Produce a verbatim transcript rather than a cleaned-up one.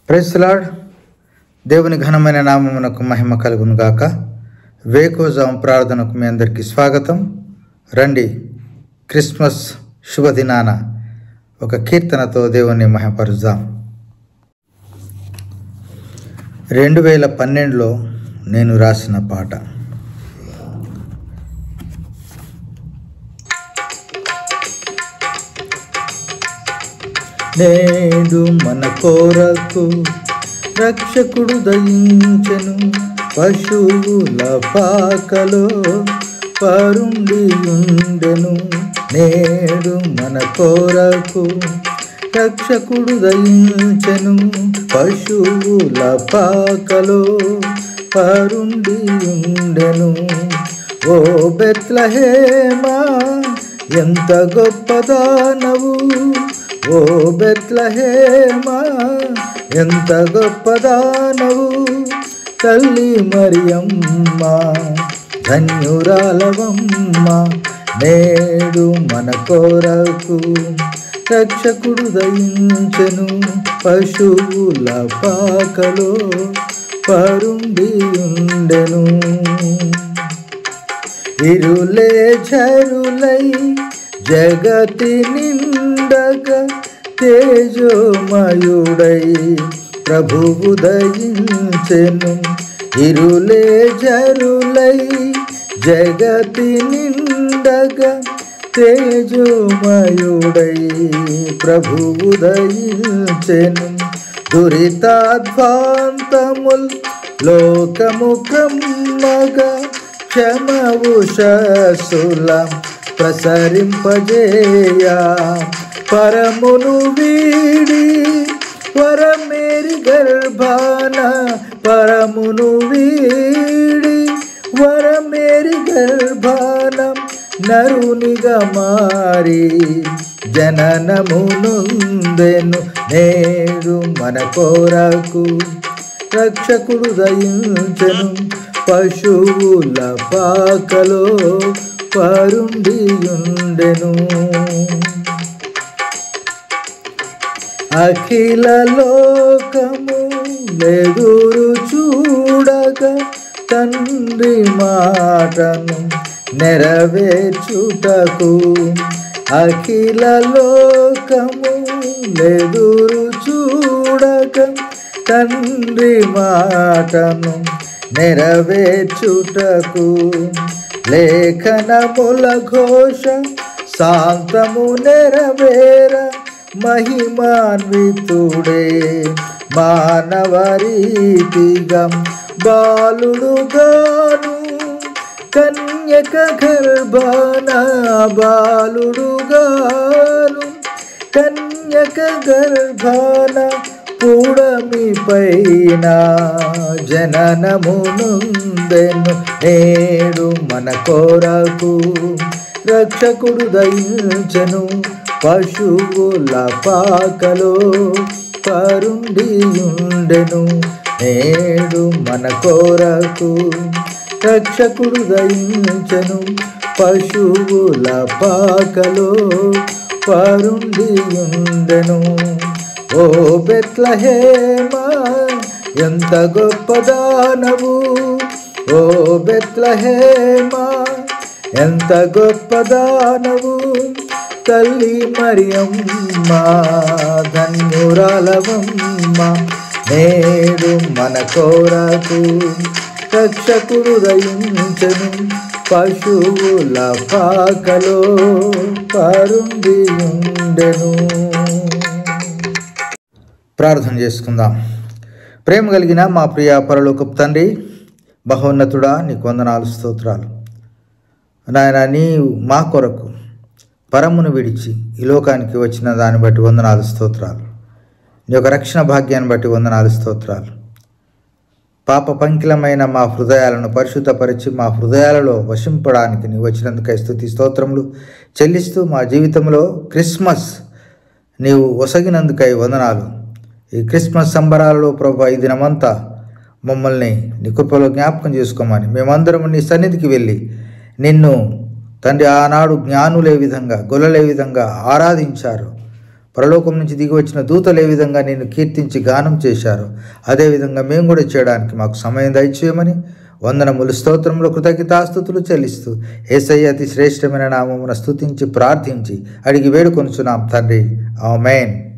Praise the lord. దేవుని ఘనమైన నామమునకు మహిమ కలుగును గాక. వేకోజాం ప్రార్థనకు మీ అందరికీ స్వాగతం. రండి, క్రిస్మస్ శుభదినాన ఒక కీర్తనతో దేవుని మహిమపరుద్దాం. రెండు వేల పన్నెండులో నేను రాసిన పాట. నేడు మన కోరకు రక్షకుడు దయించెను, పశువుల పాకలో పరుండి ఉండెను. నేడు మన కోరకు రక్షకుడు దయించెను, పశువుల పాకలో పరుండి ఉండెను. ఓ బెత్లెహేమా, ఎంత గొప్పదానవు! ఓ బెత్లెహేమా, ఎంత గొప్పదానవు! తల్లి మరియమ్మ, ధన్యురాలవమ్మ. నేడు మన కోరకు రక్షకుడు దయించెను, పశువుల పాకలో పరుండి ఉండెను. ఇరులే ఝరులై జగతి నిండగా తేజోమయుడై ప్రభువు దయించెను. ఇరులే ఝరులై జగతి నిండగా తేజోమయుడై ప్రభువు దయించెను. దురితాధ్వాంతముల్ లోకము కమ్మగా క్షమవు శసులం ప్రసరింపజేయా. పరమును వీడి వరమేరి గర్భాన, పరమును వీడి వరమేరి గర్భాన నరునిగా మారి జననమునుందెను. నేడు మన కోరకు రక్షకుడు దయించెను, పశువుల పాకలో పరుండి ఉండెను. అఖిల లోకము ఎదురు చూడగా తండ్రి మాటను నెరవేర్చుటకు. అఖిల లోకము ఎదురు చూడగా తండ్రి మాటను నెరవేర్చుటకు. లేఖనముల ఘోష శాంతము నెరవేర మహిమాన్వితుడే మానవరీతిగా బాలుడుగాను కన్యక గర్భాన, బాలుడుగాను కన్యక గర్భాన పుడమి పైన జననమునుందెను. నేడు మన కోరకు రక్షకుడు దయించెను, పశువుల పాకలో పరుండి ఉండెను. నేడు మన కోరకు రక్షకుడు దయించెను, పశువుల పాకలో పరుండి ఉండెను. ఓ బెత్లెహేమా, ఎంత గొప్పదానవు! ఓ బెత్లెహేమా, ఎంత గొప్పదానవు! తల్లి మరియమ్మ, ధన్యురాలవమ్మ. నేడు మన కోరకు రక్షకుడు దయించెను, పశువుల పాకలో పరుండి ఉండెను. ప్రార్థన చేసుకుందాం. ప్రేమ కలిగిన మా ప్రియ పరలోకపు తండ్రి, మహోన్నతుడా, నీకు వందనాలు, స్తోత్రాలు. నాయన, నీవు మా కొరకు పరమును విడిచి ఈ లోకానికి వచ్చిన దాన్ని బట్టి వందనాలు, స్తోత్రాలు. నీ యొక్క రక్షణ భాగ్యాన్ని బట్టి వందనాలు, స్తోత్రాలు. పాప పంకిలమైన మా హృదయాలను పరిశుద్ధపరిచి మా హృదయాలలో వశింపడానికి నీవు వచ్చినందుకై స్తుతి స్తోత్రములు చెల్లిస్తూ మా జీవితంలో క్రిస్మస్ నీవు ఒసగినందుకై వందనాలు. ఈ క్రిస్మస్ సంబరాలలో ప్రభు ఈ దినమంతా మమ్మల్ని నీ కృపలో జ్ఞాపకం చేసుకోమని మేమందరం నీ సన్నిధికి వెళ్ళి నిన్ను తండ్రి ఆనాడు జ్ఞానులే విధంగా గొల్లలే విధంగా ఆరాధించారు. పరలోకం నుంచి దిగి వచ్చిన దూతలు ఏ విధంగా నిన్ను కీర్తించి గానం చేశారో అదేవిధంగా మేము కూడా చేయడానికి మాకు సమయం దయచేయమని వందనములు స్తోత్రములు కృతజ్ఞతాస్తుతులు చెల్లిస్తూ యేసయ్య అతి శ్రేష్టమైన నామమున స్తుతించి ప్రార్థించి అడిగి వేడుకొనుచున్నాం తండ్రి. ఆమేన్.